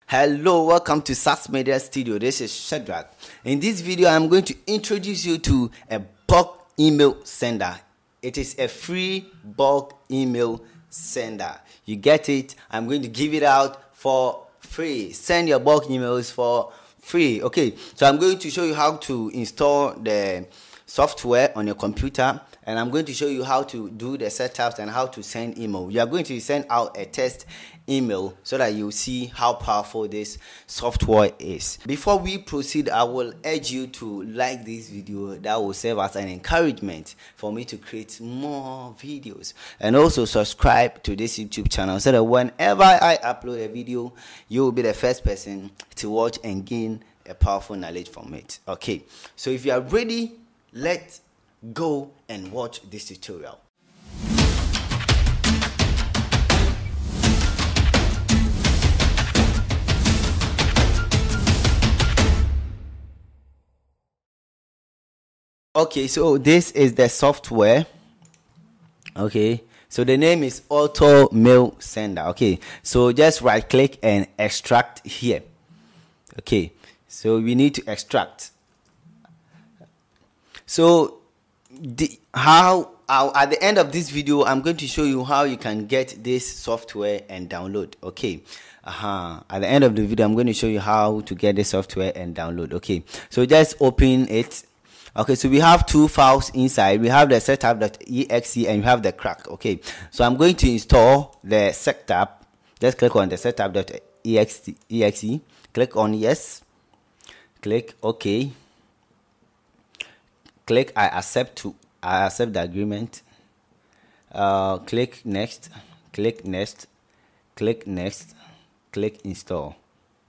Hello, welcome to SAS Media Studio. This is Shadrach. In this video, I'm going to introduce you to a bulk email sender. It is a free bulk email sender. You get it? I'm going to give it out for free. Send your bulk emails for free. Okay, so I'm going to show you how to install the software on your computer, and I'm going to show you how to do the setups and how to send email. You are going to send out a test email so that you see how powerful this software is. Before we proceed, I will urge you to like this video. That will serve as an encouragement for me to create more videos, and also subscribe to this YouTube channel so that whenever I upload a video, you will be the first person to watch and gain a powerful knowledge from it. Okay, so if you are ready, let's go and watch this tutorial. Okay, so this is the software. Okay, so the name is Auto Mail Sender. Okay, so just right click and extract here. Okay, so we need to extract. So at the end of this video, I'm going to show you how you can get this software and download. Okay, at the end of the video, I'm going to show you how to get this software and download. Okay, so just open it. Okay, so we have two files inside. We have the setup.exe and we have the crack. Okay, so I'm going to install the setup. Just click on the setup.exe. Click on yes. Click OK. Click I accept the agreement. Click next. Click next. Click next. Click install.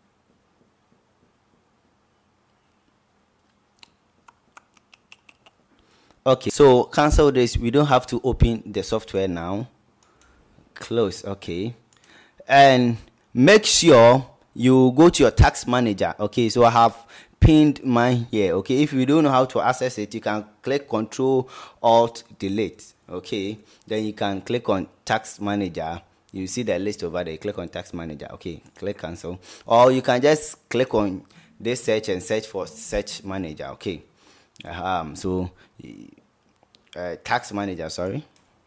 Okay, so cancel this. We don't have to open the software now. Close. Okay, and make sure you go to your tax manager. Okay, so I have pinned mine here. Okay, if you don't know how to access it, you can click Control Alt Delete. Okay, then you can click on tax manager. You see the list over there. Click on tax manager. Okay, click cancel, or you can just click on this search and search for search manager. Okay, so tax manager, sorry.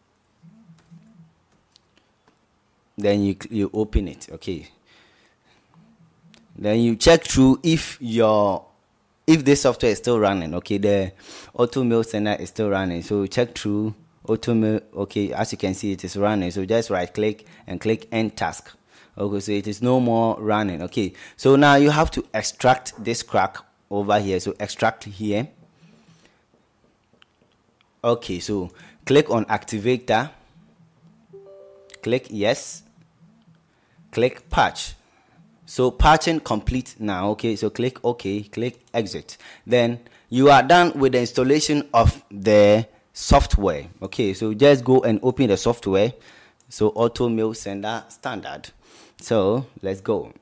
Then you open it. Okay, then you check through if this software is still running. Okay, the Auto Mail Sender is still running, so check through Auto Mail. Okay, as you can see, it is running, so just right click and click end task. Okay, so it is no more running. Okay, so now you have to extract this crack over here, so extract here. Okay, so click on activator, click yes, click patch. So patching complete now. Okay, so click OK, click exit. Then you are done with the installation of the software. Okay, so just go and open the software. So Auto Mail Sender standard. So let's go.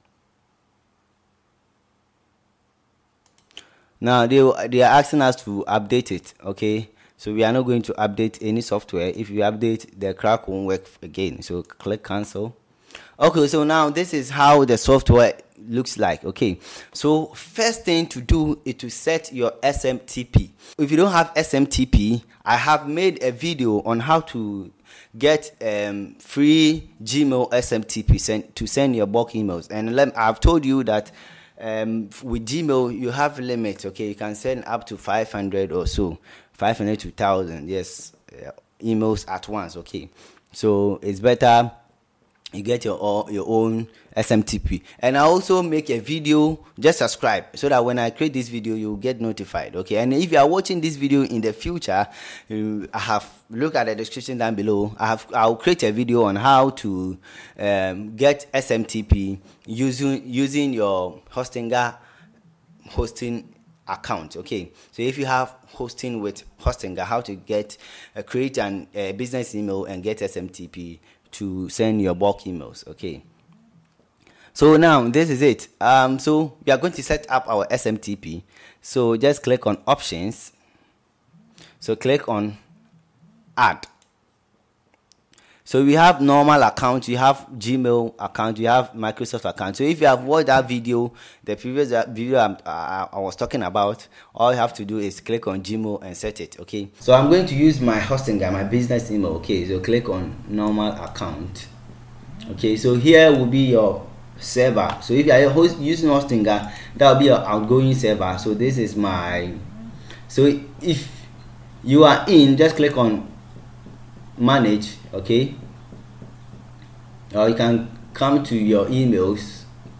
Now they are asking us to update it. Okay, so we are not going to update any software. If you update, the crack won't work again. So click cancel. Okay, so now this is how the software looks like. Okay, so first thing to do is to set your SMTP. If you don't have SMTP, I have made a video on how to get free Gmail SMTP to send your bulk emails, and I've told you that with Gmail you have limits. Okay, you can send up to 500 or so, 500 to 1,000, yes, emails at once. Okay, so it's better you get your own SMTP. And I also make a video. Just subscribe so that when I create this video, you get notified. Okay, and if you are watching this video in the future, I have look at the description down below. I'll create a video on how to get SMTP using your Hostinger hosting account. Okay, so if you have hosting with Hostinger, how to get create a business email and get SMTP to send your bulk emails. Okay, so now this is it. So we are going to set up our SMTP. So just click on options. So click on add. So we have normal account, you have Gmail account, you have Microsoft account. So if you have watched that video, the previous video I was talking about, all you have to do is click on Gmail and set it. Okay, so I'm going to use my Hostinger, my business email. Okay, so click on normal account. Okay, so here will be your server. So if you are using Hostinger, that will be your outgoing server. So this is my, so if you are in, just click on manage. Okay, or you can come to your emails.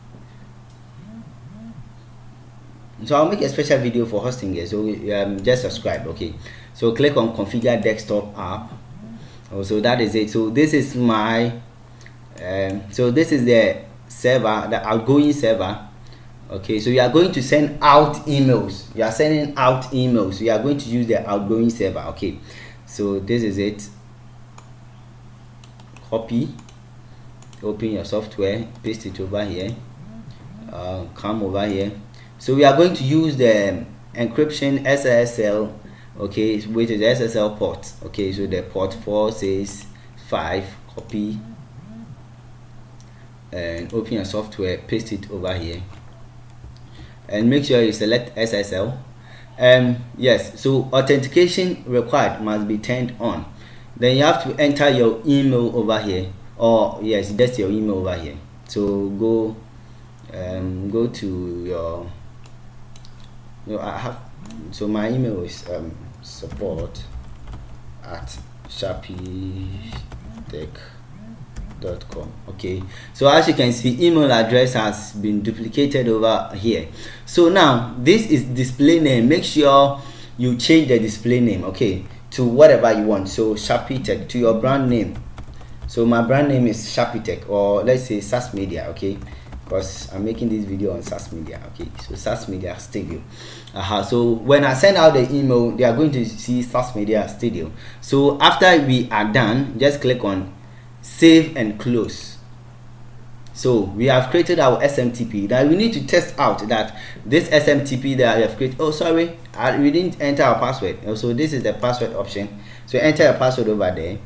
So I'll make a special video for Hostinger, so just subscribe. Okay, so click on configure desktop app. So that is it. So this is my so this is the server, the outgoing server. Okay, so you are going to send out emails. You are sending out emails. You are going to use the outgoing server. Okay, so this is it. Copy, open your software, paste it over here, come over here. So we are going to use the encryption SSL, okay, which is the SSL port. Okay, so the port 465, copy and open your software, paste it over here, and make sure you select SSL. Yes, so authentication required must be turned on. Then you have to enter your email over here, or yes, that's your email over here. So go to your, I have, so my email is support@sharpitech.com. okay, so as you can see, email address has been duplicated over here. So now this is display name. Make sure you change the display name, okay, to whatever you want. So Sharpitech, to your brand name. So my brand name is Sharpitech, or let's say SAS Media, okay, because I'm making this video on SAS Media. Okay, so SAS Media Studio. So when I send out the email, they are going to see SAS Media Studio. So after we are done, just click on save and close. So we have created our SMTP. Now we need to test out that this SMTP that we have created, oh sorry, we didn't enter our password. So this is the password option. So enter a password over there.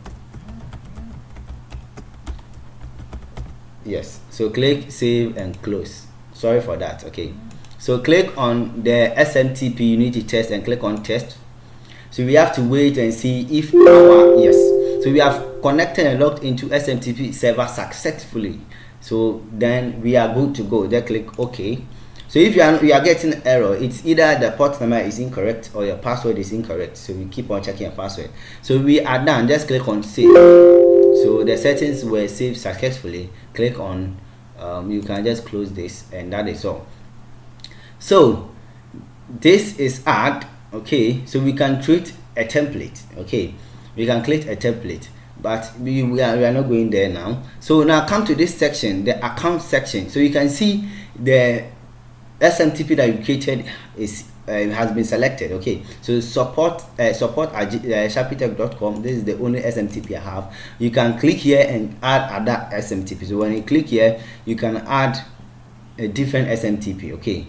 Yes, so click save and close. Sorry for that. Okay, so click on the SMTP you need to test and click on test. So we have to wait and see if our, yes, so we have connected and logged into SMTP server successfully. So then we are good to go. Then click OK. So if you are getting an error, it's either the port number is incorrect or your password is incorrect. So we keep on checking your password. So we are done. Just click on save. So the settings were saved successfully. Click on you can just close this, and that is all. So this is add. Okay, so we can create a template. Okay, we can create a template, but we are not going there now. So now come to this section, the account section. So you can see the SMTP that you created is has been selected. Okay, so support at sharpitech.com. This is the only SMTP I have. You can click here and add other SMTP. So when you click here, you can add a different SMTP. Okay,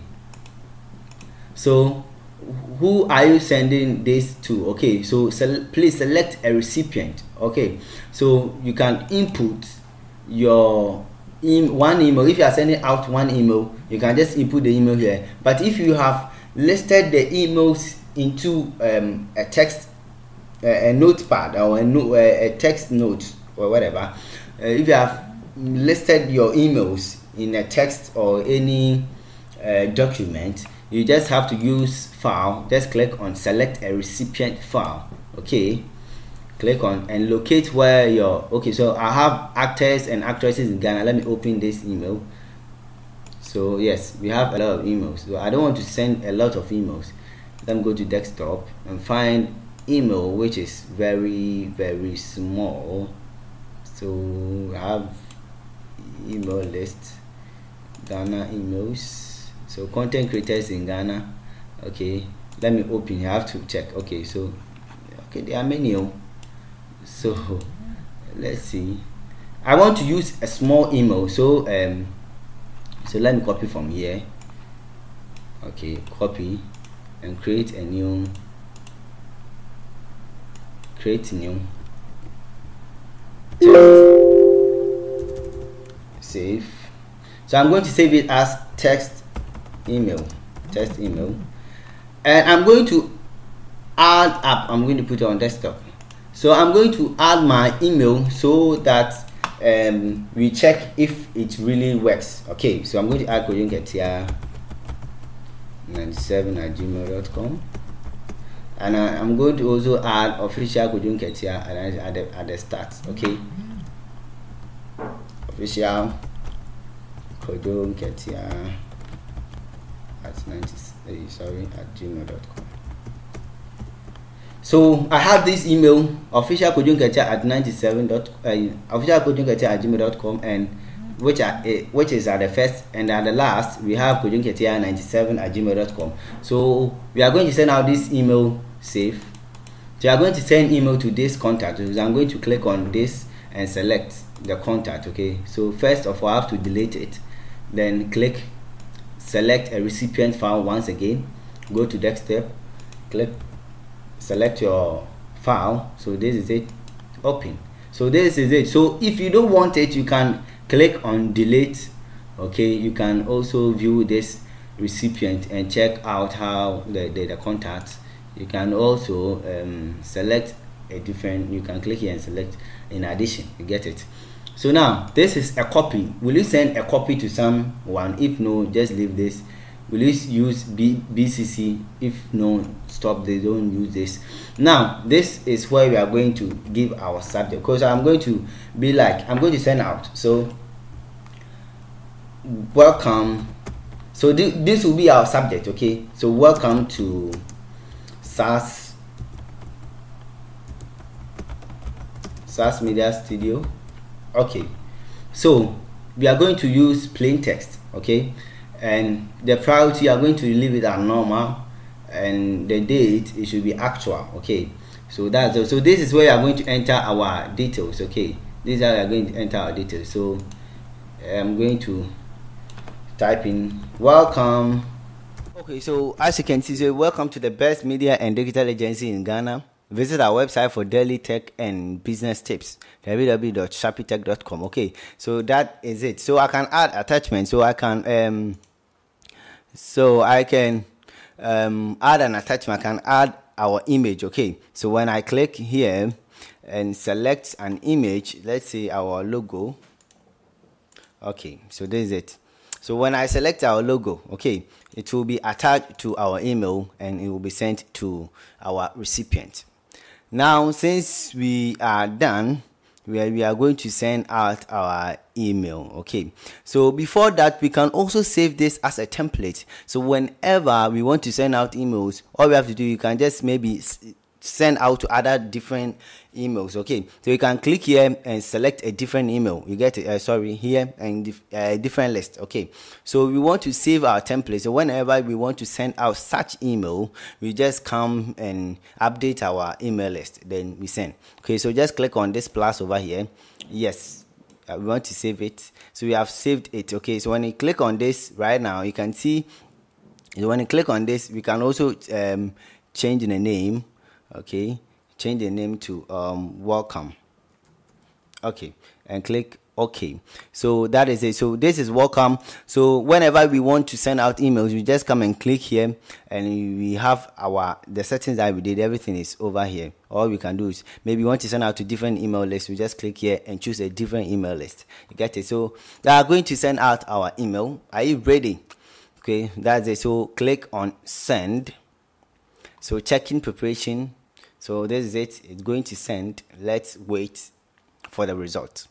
so who are you sending this to? Okay, so please select a recipient. Okay, so you can input your one email. If you are sending out one email, you can just input the email here. But if you have listed the emails into a text, a notepad, or a text note or whatever, if you have listed your emails in a text or any document, you just have to use file. Just click on select a recipient file. Okay, click on and locate where your, okay, so I have actors and actresses in Ghana. Let me open this email. So yes, we have a lot of emails. So I don't want to send a lot of emails. Let me go to desktop and find email which is very small. So I have email list, Ghana emails. So content creators in Ghana. Okay, let me open. You have to check. Okay, so okay, there are many. So let's see. I want to use a small email. So so let me copy from here. Okay, copy and create a new. Create new. Save. So I'm going to save it as text email, and I'm going to add up. I'm going to put it on desktop. So I'm going to add my email so that we check if it really works. Okay, so I'm going to add kojunketia97@gmail.com, and I'm going to also add official kojunketia at the start. Okay, official kojunketia at gmail.com. So I have this email, official kojunketia at 97. Official kojunketia at gmail.com, and which is at the first, and at the last we have kojunketia97@gmail.com. So we are going to send out this email safe. So you are going to send email to this contact. So I'm going to click on this and select the contact. Okay, so first of all I have to delete it, then click select a recipient file. Once again, go to desktop, click select your file. So this is it, open. So this is it. So if you don't want it, you can click on delete. Okay, you can also view this recipient and check out how the contacts. You can also select a different, you can click here and select in addition. You get it? So now this is a copy. Will you send a copy to someone? If no, just leave this. Will you use BCC? If no, stop. They don't use this. Now this is where we are going to give our subject, because I'm going to be like, I'm going to send out. So welcome. So this will be our subject. Okay, so welcome to SaaS Media Studio. Okay, so we are going to use plain text. Okay, and the priority you are going to leave it at normal, and the date it should be actual. Okay, so that's so this is where you are going to enter our details. Okay, this is how we are going to enter our details. So I'm going to type in welcome. Okay, so as you can see, so welcome to the best media and digital agency in Ghana. Visit our website for daily tech and business tips, www.sharpytech.com. Okay, so that is it. So I can add attachments. So I can add an attachment. I can add our image. Okay, so when I click here and select an image, let's say our logo. Okay, so this is it. So when I select our logo, okay, it will be attached to our email and it will be sent to our recipient. Now, since we are done, we are going to send out our email. Okay, so before that, we can also save this as a template. So whenever we want to send out emails, all we have to do, you can just maybe send out to other different emails. Okay, so you can click here and select a different email. You get it, here, and a different list. Okay, so we want to save our template. So whenever we want to send out such email, we just come and update our email list, then we send. Okay, so just click on this plus over here. Yes, we want to save it, so we have saved it. Okay, so when you click on this right now, you can see when you click on this, we can also change the name. Okay, change the name to welcome. Okay, and click OK. So that is it. So this is welcome. So whenever we want to send out emails, we just come and click here, and we have the settings that we did. Everything is over here. All we can do is maybe we want to send out to different email lists. We just click here and choose a different email list. You get it? So they are going to send out our email. Are you ready? Okay, that's it. So click on send. So check-in preparation. So this is it. It's going to send. Let's wait for the result.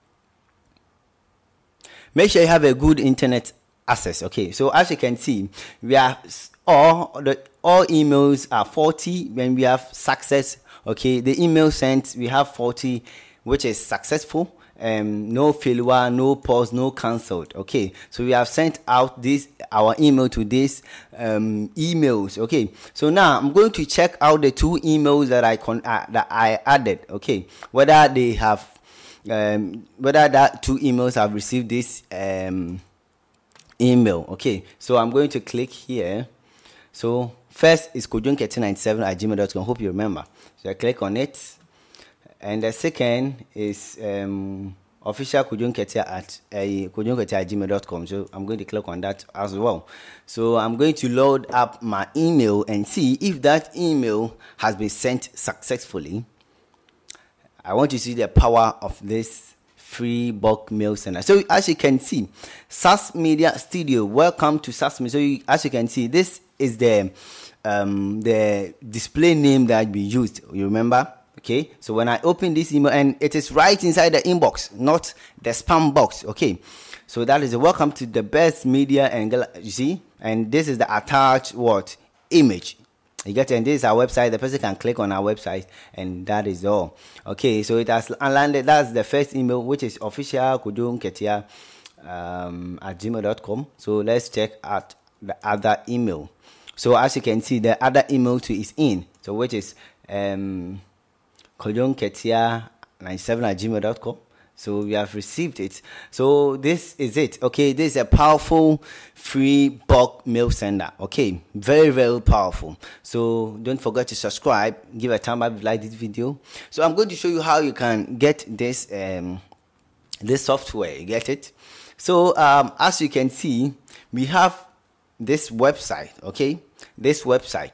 Make sure you have a good internet access. Okay, so as you can see, we are all emails are 40 when we have success. Okay, the email sent, we have 40, which is successful. No failure, no pause, no cancelled. Okay, so we have sent out our email to these emails. Okay, so now I'm going to check out the two emails that I added. Okay, whether they have whether that two emails have received this email. Okay, so I'm going to click here. So first is kojunketia97@gmail.com. Hope you remember. So I click on it. And the second is official kujunketia at kujunketia@gmail.com. So I'm going to click on that as well. So I'm going to load up my email and see if that email has been sent successfully. I want to see the power of this free bulk mail sender. So as you can see, SAS Media Studio, welcome to SAS Media. So as you can see, this is the display name that we used. You remember? Okay, so when I open this email, and it is right inside the inbox, not the spam box. Okay, so that is a welcome to the best media, and you see, and this is the attached what image. You get it? And this is our website. The person can click on our website, and that is all. Okay, so it has landed. That's the first email, which is official kudunketia @gmail.com. So let's check out the other email. So as you can see, the other email too is in. So which is kudunketia97@gmail.com. So we have received it. So this is it. Okay, this is a powerful free bulk mail sender. Okay, very, very powerful. So don't forget to subscribe, give a thumb up if you like this video. So I'm going to show you how you can get this this software. You get it? So as you can see, we have this website. Okay, this website,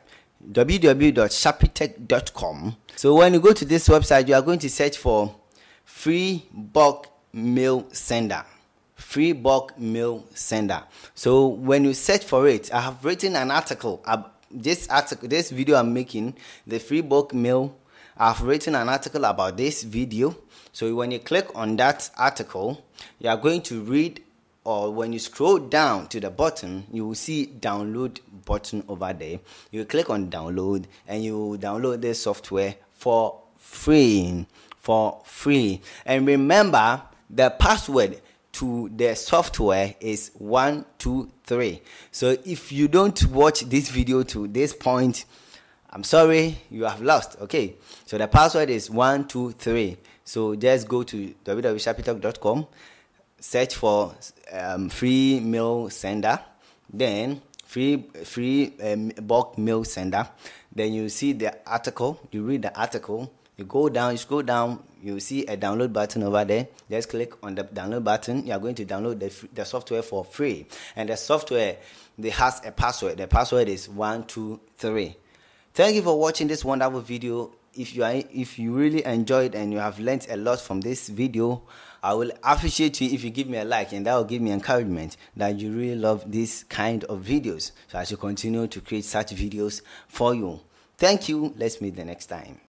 www.sharpitech.com. So when you go to this website, you are going to search for free bulk mail sender. Free bulk mail sender. So when you search for it, I have written an article. This video I'm making, the free bulk mail, I've written an article about this video. So when you click on that article, you are going to read, or when you scroll down to the bottom, you will see download button over there. You click on download, and you download this software for free. And remember, the password to the software is 123. So if you don't watch this video to this point, I'm sorry, you have lost. Okay, so the password is 123. So just go to www.sharpitech.com, search for free mail sender, then free bulk mail sender. Then you see the article, you read the article, you go down, you scroll down, you see a download button over there. Just click on the download button. You are going to download the software for free. And the software, it has a password. The password is 123. Thank you for watching this wonderful video. If you really enjoyed and you have learned a lot from this video, I will appreciate you if you give me a like, and that will give me encouragement that you really love this kind of videos. So I should continue to create such videos for you. Thank you. Let's meet the next time.